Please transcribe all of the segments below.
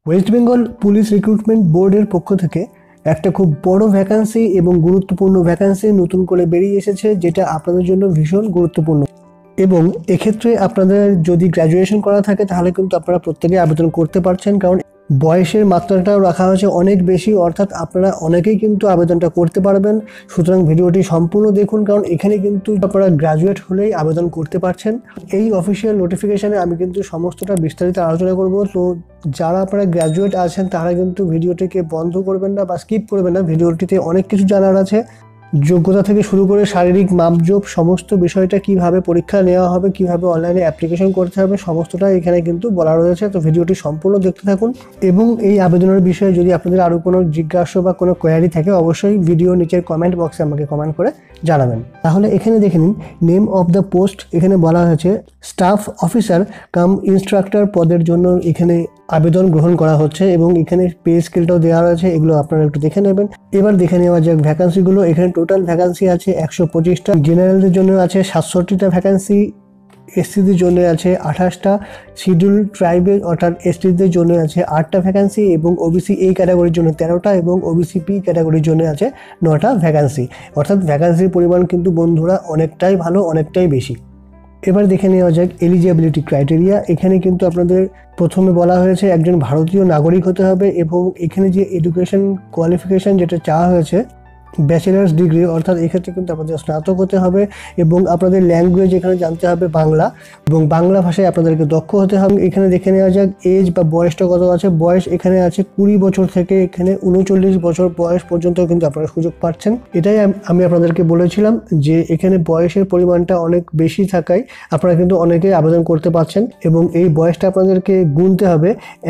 West Bengal police recruitment বোর্ডের পক্ষ থেকে একটা খুব বড় ভ্যাকান্সি এবং গুরুত্বপূর্ণ ভ্যাকান্সি নতুন করে বেরিয়ে এসেছে, যেটা আপনাদের জন্য ভীষণ গুরুত্বপূর্ণ। এবং এক্ষেত্রে আপনাদের যদি গ্র্যাজুয়েশন করা থাকে তাহলে কিন্তু আপনারা প্রত্যেকে আবেদন করতে পারছেন, কারণ বয়সের মাত্রাটাও রাখা হয়েছে অনেক বেশি, অর্থাৎ আপনারা অনেকেই কিন্তু আবেদনটা করতে পারবেন। সুতরাং ভিডিওটি সম্পূর্ণ দেখুন, কারণ এখানে কিন্তু আপনারা গ্র্যাজুয়েট হলেই আবেদন করতে পারছেন। এই অফিসিয়াল নোটিফিকেশানে আমি কিন্তু সমস্তটা বিস্তারিত আলোচনা করব। তো যারা আপনারা গ্র্যাজুয়েট আছেন তারা কিন্তু ভিডিওটিকে বন্ধ করবেন না বা স্কিপ করবেন না। ভিডিওটিতে অনেক কিছু জানার আছে, যোগ্যতা থেকে শুরু করে শারীরিক মাপজোপ, সমস্ত বিষয়টা কিভাবে পরীক্ষা নেওয়া হবে, কিভাবে অনলাইনে অ্যাপ্লিকেশন করতে হবে, সমস্তটা এখানে কিন্তু বলা রয়েছে। তো ভিডিওটি সম্পূর্ণ দেখতে থাকুন। এবং এই আবেদনের বিষয়ে যদি আপনাদের আরও কোনো জিজ্ঞাসা বা কোনো কোয়ারি থাকে, অবশ্যই ভিডিও নিচের কমেন্ট বক্সে আমাকে কমেন্ট করে জানাবেন। তাহলে এখানে দেখে নিন নেম অফ দ্য পোস্ট। এখানে বলা হয়েছে স্টাফ অফিসার কাম ইনস্ট্রাক্টর পদের জন্য এখানে আবেদন গ্রহণ করা হচ্ছে, এবং এখানে পে স্কেলটাও দেওয়া রয়েছে, এগুলো আপনারা একটু দেখে নেবেন। এবার দেখে নেওয়া যাক ভ্যাকান্সিগুলো। এখানে টোটাল ভ্যাকান্সি আছে 125টা, জেনারেলদের জন্য আছে 67টা ভ্যাকান্সি, এসসিদের জন্য আছে 28টা, শিডিউল ট্রাইবেল অর্থাৎ এসটিদের জন্য আছে 8টা ভ্যাকান্সি, এবং ওবিসি এই ক্যাটাগরির জন্য 13টা, এবং ওবিসি পি ক্যাটাগরির জন্য আছে 9টা ভ্যাকান্সি। অর্থাৎ ভ্যাকান্সির পরিমাণ কিন্তু বন্ধুরা অনেকটাই ভালো, অনেকটাই বেশি। এবার দেখে নেওয়া যাক এলিজিবিলিটি ক্রাইটেরিয়া। এখানে কিন্তু আপনাদের প্রথমে বলা হয়েছে একজন ভারতীয় নাগরিক হতে হবে, এবং এখানে যে এডুকেশন কোয়ালিফিকেশান যেটা চাওয়া হয়েছে ব্যাচেলার্স ডিগ্রি, অর্থাৎ এক্ষেত্রে কিন্তু আপনাদের স্নাতক হতে হবে, এবং আপনাদের ল্যাঙ্গুয়েজ এখানে জানতে হবে বাংলা, এবং বাংলা ভাষায় আপনাদেরকে দক্ষ হতে হবে। এখানে দেখে নেওয়া যাক এজ বা বয়সটা কত আছে। বয়স এখানে আছে 20 বছর থেকে এখানে 39 বছর বয়স পর্যন্ত কিন্তু আপনারা সুযোগ পাচ্ছেন। এটাই আমি আপনাদেরকে বলেছিলাম যে এখানে বয়সের পরিমাণটা অনেক বেশি থাকায় আপনারা কিন্তু অনেকেই আবেদন করতে পারছেন, এবং এই বয়সটা আপনাদেরকে গুনতে হবে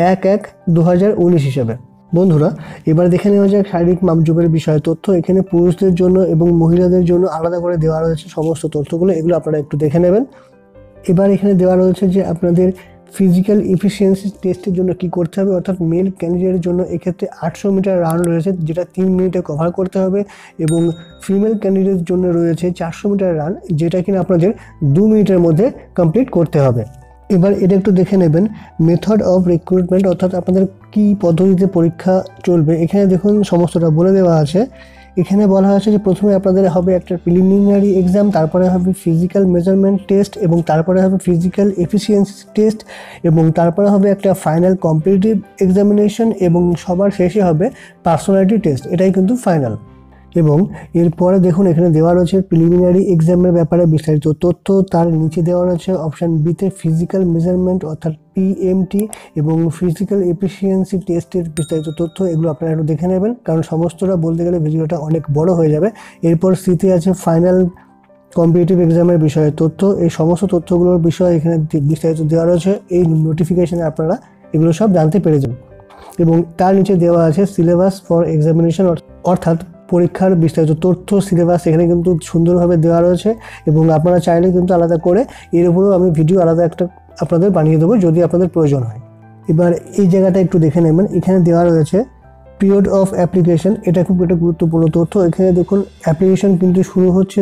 1/1/2019 হিসেবে। বন্ধুরা এবার দেখে নেওয়া যাক শারীরিক মাপজোপের বিষয়ে তথ্য। এখানে পুরুষদের জন্য এবং মহিলাদের জন্য আলাদা করে দেওয়া রয়েছে সমস্ত তথ্যগুলো, এগুলো আপনারা একটু দেখে নেবেন। এবার এখানে দেওয়া রয়েছে যে আপনাদের ফিজিক্যাল এফিসিয়েন্সি টেস্টের জন্য কি করতে হবে, অর্থাৎ মেল ক্যান্ডিডেটের জন্য এক্ষেত্রে 800 মিটার রান রয়েছে, যেটা 3 মিনিটে কভার করতে হবে, এবং ফিমেল ক্যান্ডিডেটের জন্য রয়েছে 400 মিটার রান, যেটা কিনা আপনাদের 2 মিনিটের মধ্যে কমপ্লিট করতে হবে। এবার এটা একটু দেখে নেবেন মেথড অফ রিক্রুটমেন্ট, অর্থাৎ আপনাদের কী পদ্ধতিতে পরীক্ষা চলবে। এখানে দেখুন সমস্তটা বলে দেওয়া আছে। এখানে বলা হয়েছে যে প্রথমে আপনাদের হবে একটা প্রিলিমিনারি এক্সাম, তারপরে হবে ফিজিক্যাল মেজারমেন্ট টেস্ট, এবং তারপরে হবে ফিজিক্যাল এফিসিয়েন্সি টেস্ট, এবং তারপরে হবে একটা ফাইনাল কম্পিটিটিভ এক্সামিনেশন, এবং সবার শেষে হবে পার্সোনালিটি টেস্ট। এটাই কিন্তু ফাইনাল। এবং এরপরে দেখুন এখানে দেওয়া রয়েছে প্রিলিমিনারি এক্সামের ব্যাপারে বিস্তারিত তথ্য। তার নিচে দেওয়া রয়েছে অপশান বিতে ফিজিক্যাল মেজারমেন্ট অর্থাৎ পিএমটি এবং ফিজিক্যাল এফিসিয়েন্সি টেস্টের বিস্তারিত তথ্য। এগুলো আপনারা একটু দেখে নেবেন, কারণ সমস্তটা বলতে গেলে ভিডিওটা অনেক বড় হয়ে যাবে। এরপর সিতে আছে ফাইনাল কম্পিটিটিভ এক্সামের বিষয়ে তথ্য। এই সমস্ত তথ্যগুলোর বিষয়ে এখানে বিস্তারিত দেওয়া রয়েছে। এই নোটিফিকেশানে আপনারা এগুলো সব জানতে পেরে যান। এবং তার নিচে দেওয়া আছে সিলেবাস ফর এক্সামিনেশন, অর্থাৎ পরীক্ষার বিস্তারিত তথ্য, সিলেবাস এখানে কিন্তু সুন্দরভাবে দেওয়া রয়েছে, এবং আপনারা চাইলে কিন্তু আলাদা করে এর উপরেও আমি ভিডিও আলাদা একটা আপনাদের বানিয়ে দেবো যদি আপনাদের প্রয়োজন হয়। এবার এই জায়গাটা একটু দেখে নেবেন। এখানে দেওয়া রয়েছে পিরিয়ড অফ অ্যাপ্লিকেশন, এটা খুব একটা গুরুত্বপূর্ণ তথ্য। এখানে দেখুন অ্যাপ্লিকেশন কিন্তু শুরু হচ্ছে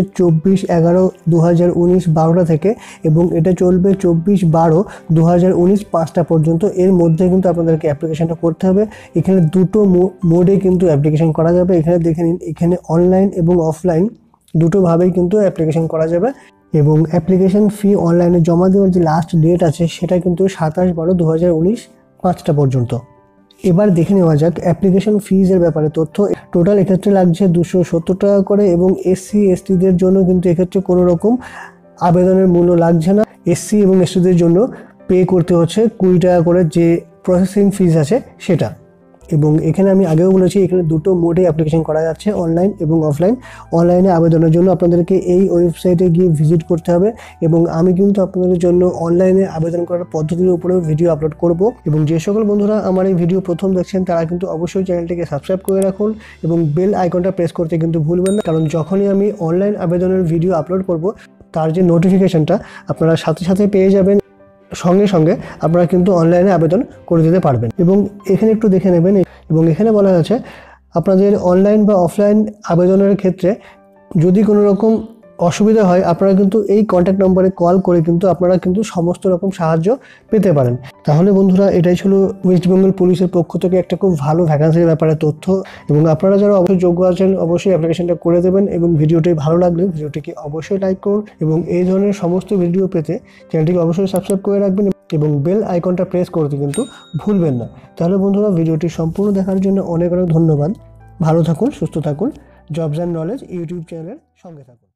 24/11/2019 12টা থেকে, এবং এটা চলবে 24/12/2019 5টা পর্যন্ত। এর মধ্যে কিন্তু আপনাদেরকে অ্যাপ্লিকেশনটা করতে হবে। এখানে দুটো মোডে কিন্তু অ্যাপ্লিকেশন করা যাবে। এখানে দেখে নিন, এখানে অনলাইন এবং অফলাইন দুটোভাবেই কিন্তু অ্যাপ্লিকেশন করা যাবে, এবং অ্যাপ্লিকেশন ফি অনলাইনে জমা দেওয়ার যে লাস্ট ডেট আছে সেটা কিন্তু 27/12/2019 5টা পর্যন্ত। এবার দেখে নেওয়া যাক অ্যাপ্লিকেশন ফিজের ব্যাপারে তথ্য। টোটাল এক্ষেত্রে লাগছে 270 টাকা করে, এবং এসসি এসটিদের জন্য কিন্তু এক্ষেত্রে কোনো রকম আবেদনের মূল্য লাগছে না। এসসি এবং এসটিদের জন্য পে করতে হচ্ছে 20 টাকা করে, যে প্রসেসিং ফিজ আছে সেটা। এবং এখানে আমি আগেও বলেছি এখানে দুটো মোডে অ্যাপ্লিকেশন করা যাচ্ছে, অনলাইন এবং অফলাইন। অনলাইনে আবেদনের জন্য আপনাদেরকে এই ওয়েবসাইটে গিয়ে ভিজিট করতে হবে, এবং আমি কিন্তু আপনাদের জন্য অনলাইনে আবেদন করার পদ্ধতির উপরেও ভিডিও আপলোড করব। এবং যে সকল বন্ধুরা আমার এই ভিডিও প্রথম দেখছেন তারা কিন্তু অবশ্যই চ্যানেলটিকে সাবস্ক্রাইব করে রাখুন, এবং বেল আইকনটা প্রেস করতে কিন্তু ভুলবেন না, কারণ যখনই আমি অনলাইন আবেদনের ভিডিও আপলোড করব তার যে নোটিফিকেশনটা আপনারা সাথে সাথে পেয়ে যাবেন, সঙ্গে সঙ্গে আপনারা কিন্তু অনলাইনে আবেদন করে দিতে পারবেন। এবং এখানে একটু দেখে নেবেন, এবং এখানে বলা আছে আপনাদের অনলাইন বা অফলাইন আবেদনের ক্ষেত্রে যদি কোনো রকম অসুবিধা হয় আপনারা কিন্তু এই কন্ট্যাক্ট নম্বরে কল করে কিন্তু আপনারা কিন্তু সমস্ত রকম সাহায্য পেতে পারেন। তাহলে বন্ধুরা এটাই ছিল ওয়েস্ট বেঙ্গল পুলিশের পক্ষ থেকে একটা খুব ভালো ভ্যাকান্সির ব্যাপারে তথ্য। এবং আপনারা যারা অবশ্যই যোগ্য আছেন অবশ্যই অ্যাপ্লিকেশনটা করে দেবেন। এবং ভিডিওটি ভালো লাগলে ভিডিওটিকে অবশ্যই লাইক করুন এবং এই ধরনের সমস্ত ভিডিও পেতে চ্যানেলটিকে অবশ্যই সাবস্ক্রাইব করে রাখবেন এবং বেল আইকনটা প্রেস করতে কিন্তু ভুলবেন না। তাহলে বন্ধুরা ভিডিওটি সম্পূর্ণ দেখার জন্য অনেক অনেক ধন্যবাদ। ভালো থাকুন, সুস্থ থাকুন, জবস অ্যান্ড নলেজ ইউটিউব চ্যানেলের সঙ্গে থাকুন।